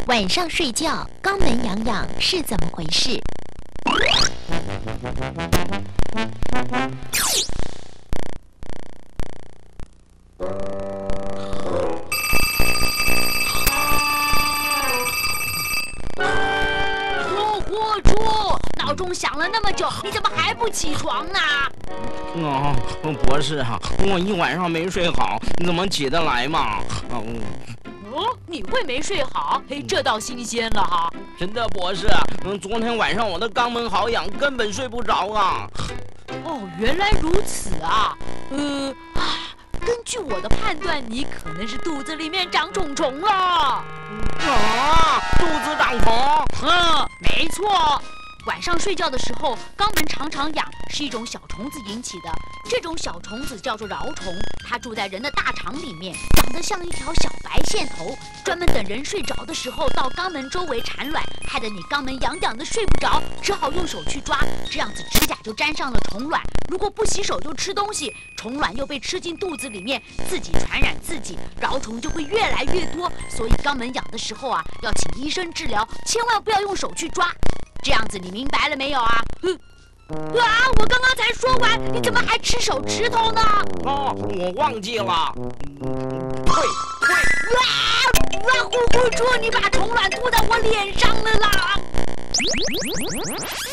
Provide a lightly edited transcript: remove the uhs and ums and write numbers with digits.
晚上睡觉，肛门痒痒是怎么回事？ 火猪，闹钟响了那么久，你怎么还不起床呢？ 博士啊，我一晚上没睡好，你怎么起得来嘛？ 你会没睡好？嘿，这倒新鲜了哈！ 真的，博士，昨天晚上我的肛门好痒，根本睡不着啊。 哦，原来如此啊。根据我的判断，你可能是肚子里面长虫虫了。 肚子长虫？ 没错。晚上睡觉的时候，肛门常常痒，是一种小虫子引起的。这种小虫子叫做蛲虫，它住在人的大肠里面，长得像一条小白线头，专门等人睡着的时候到肛门周围产卵，害得你肛门痒痒的睡不着，只好用手去抓，这样子指甲就沾上了虫卵。如果不洗手就吃东西，虫卵又被吃进肚子里面，自己传染自己，蛲虫就会越来越多。所以肛门痒的时候啊，要请医生治疗，千万不要用手去抓。这样子你明白了没有啊？我刚刚才说完，你怎么还吃手指头呢？ 我忘记了。 呼猪，你把虫卵吐到我脸上了啦！